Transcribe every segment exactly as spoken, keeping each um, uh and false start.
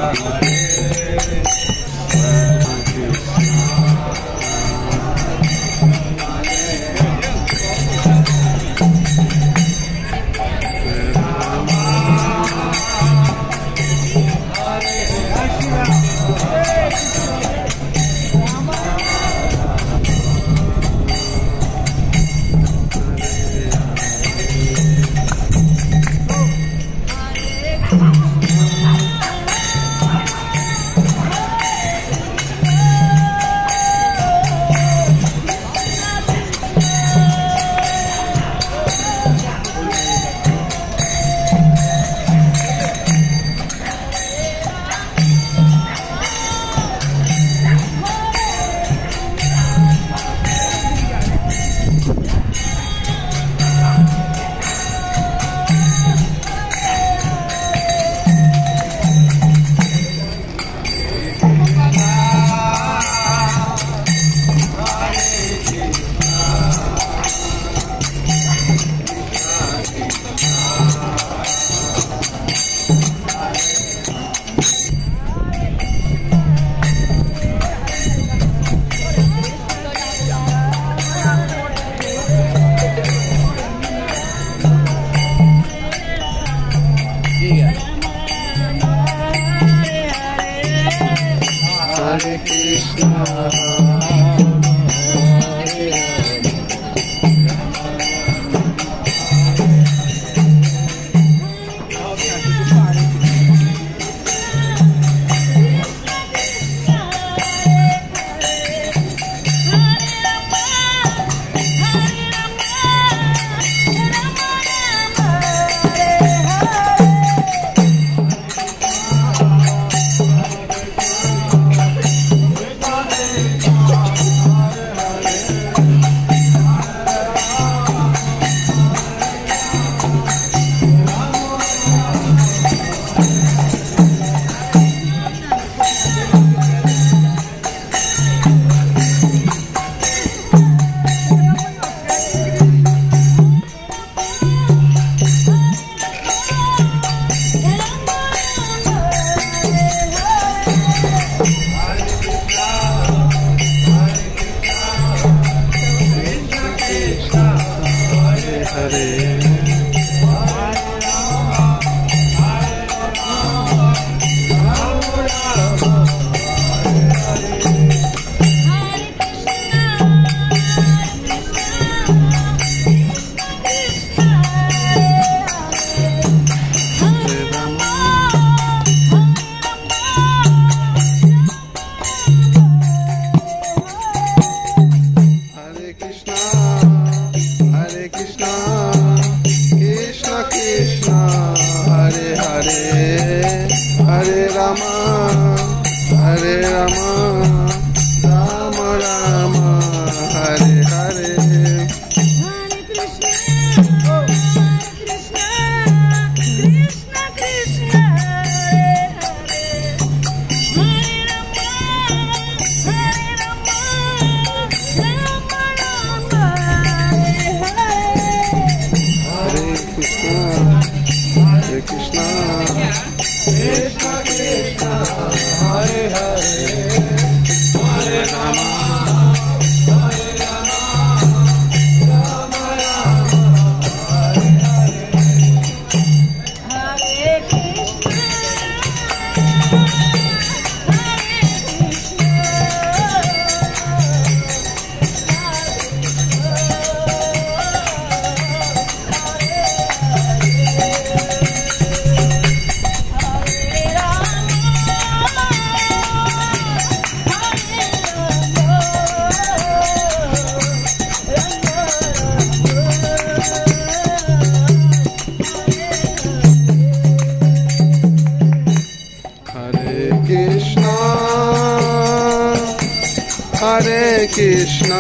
Krishna,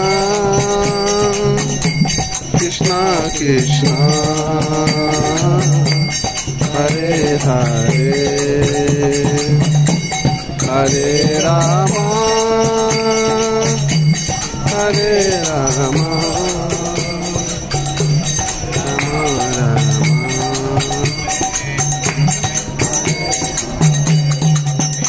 Krishna Krishna, Hare Hare, Hare Rama, Hare Rama, Rama Rama.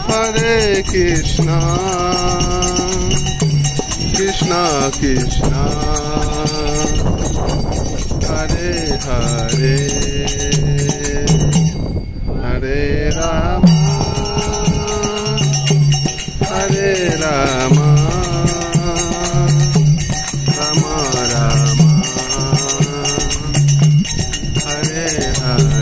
Hare Krishna, Krishna Krishna, Hare Hare, Hare Rama, Hare Rama, Rama Rama, Hare Hare.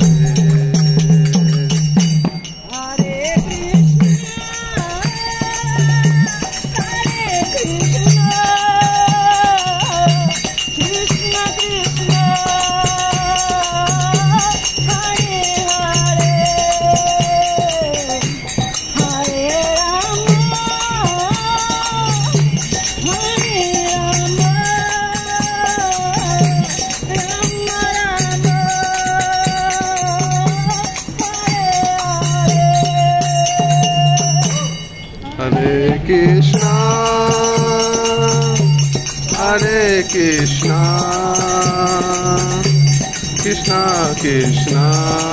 Hare Krishna, Hare Krishna, Krishna Krishna,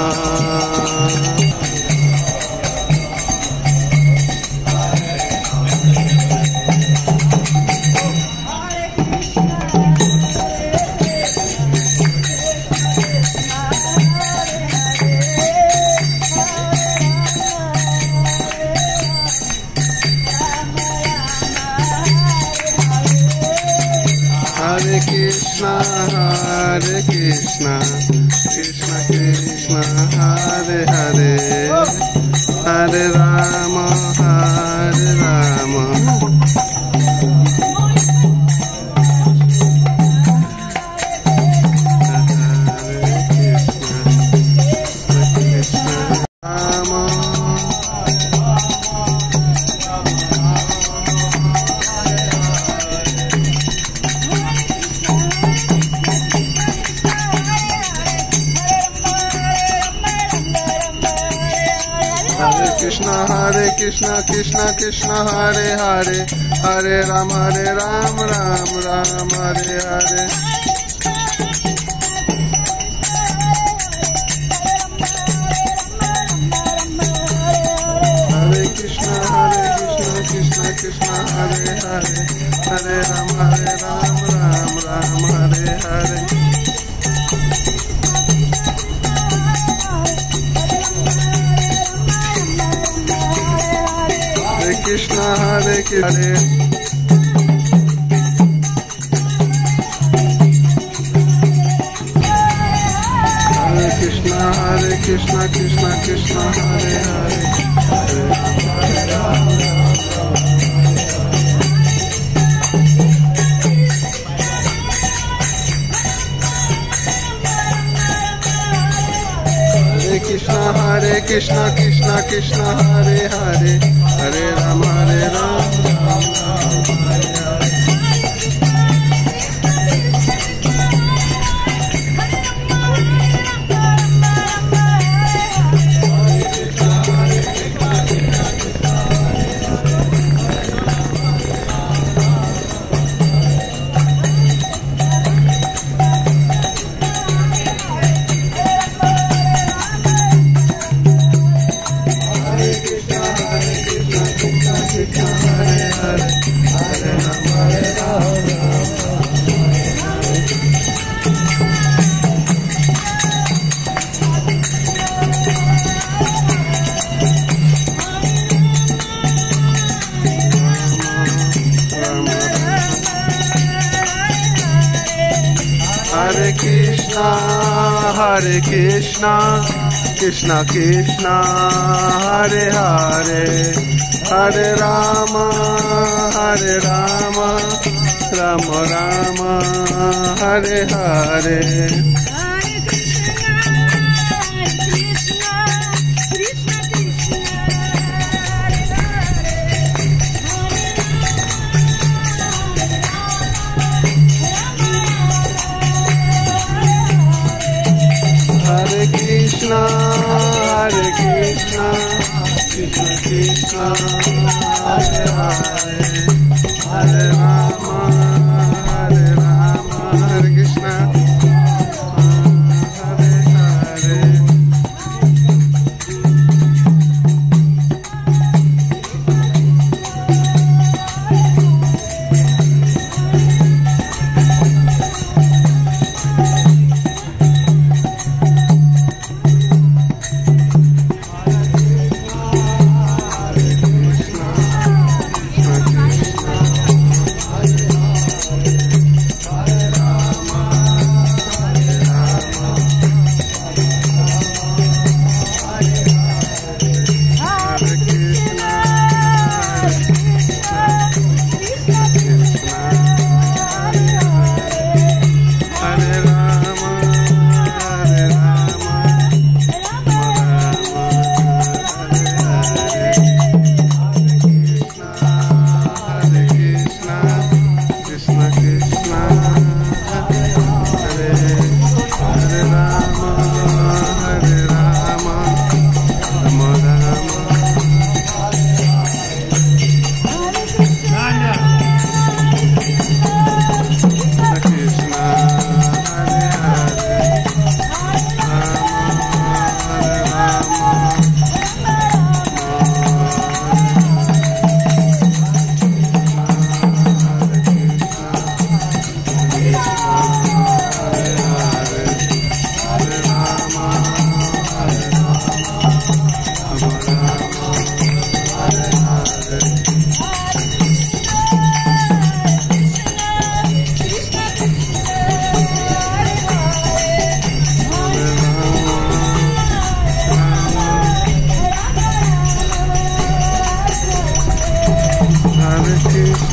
Hare Krishna, Hare Krishna, Krishna Krishna, Hare Hare, Hare Rama, Hare Rama, Hare Krishna, Krishna Rama. Hare Krishna, Hare Krishna, Krishna Krishna, Hare Hare, Hare Ram, Hare Ram, Ram Ram, Hare Hare. Hare Krishna, Hare Krishna, Krishna Krishna, Hare Hare, Hare Ram, Hare Ram, Ram Ram, Hare Hare. Krishna, Hare Krishna, Hare Krishna, Hare Krishna, Krishna Krishna, Hare Hare, Hare Rama, Hare Krishna, Hare Krishna, Krishna Krishna, Hare Hare, Hare Rama, Hare Rama, Rama Rama, Hare Hare. Hare Krishna, Hare Krishna, Krishna Krishna, Hare Hare, Hare Rama, Hare Rama, Rama Rama, Hare Hare. Hare Krishna, Hare Krishna, Krishna Krishna, Hare Hare, Hare Rama, Hare Rama, Hare Krishna, Hare Hare.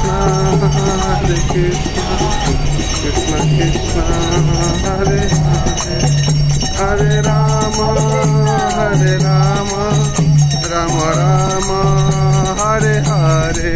Krishna, Hare Krishna, Krishna Krishna, Hare Hare, Hare Rama, Hare Rama, Rama Rama, Hare Hare.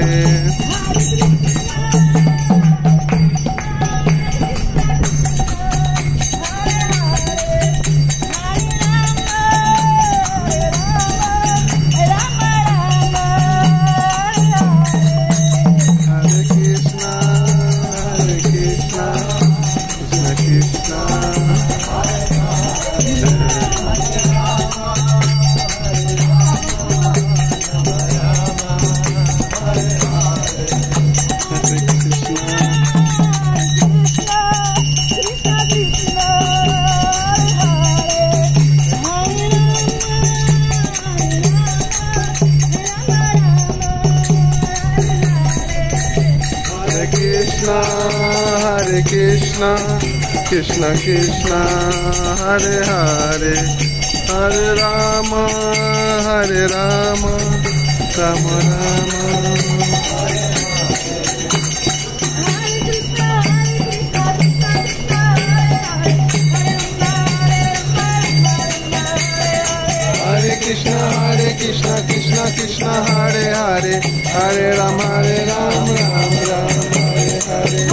Hare Krishna, Krishna Krishna, Hare Hare, Hare Rama, Hare Rama, Rama Rama. Hare Krishna, Hare Krishna, Krishna Krishna, Hare Hare, Hare Rama, Hare Rama, Rama Rama, Hare Hare.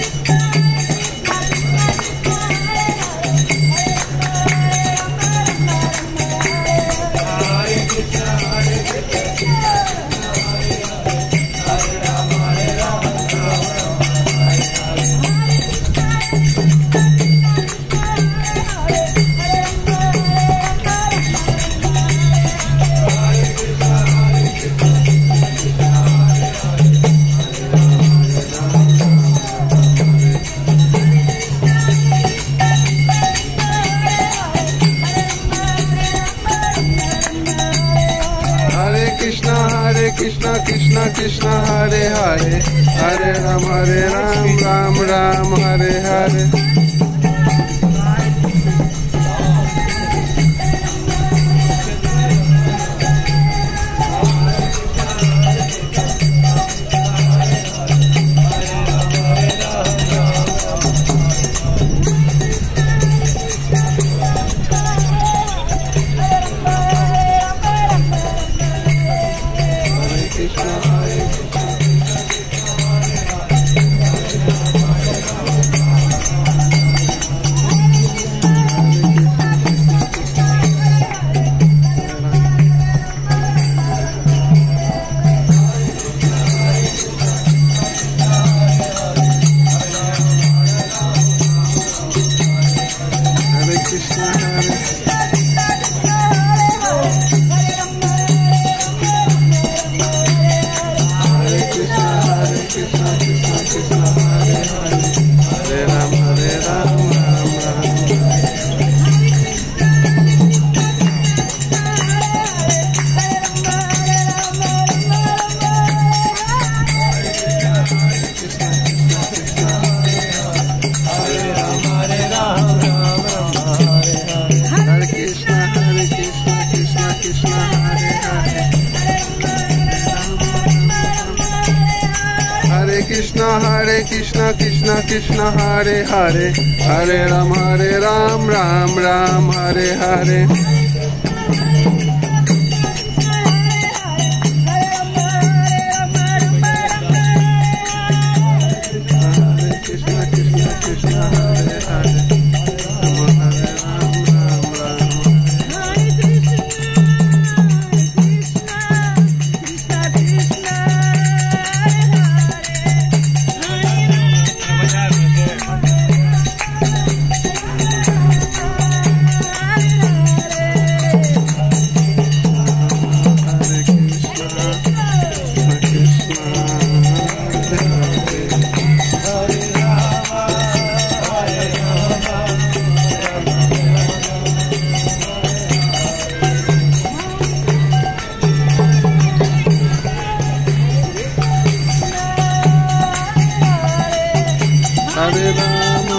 Krishna Krishna Krishna Hare Hare, Hare Ram Hare Ram, Ram Ram Hare Hare. Krishna, Hare Krishna, Krishna Krishna, Hare Hare, Hare Ram, Hare Ram, Ram Ram, Hare Hare. Hare Rama,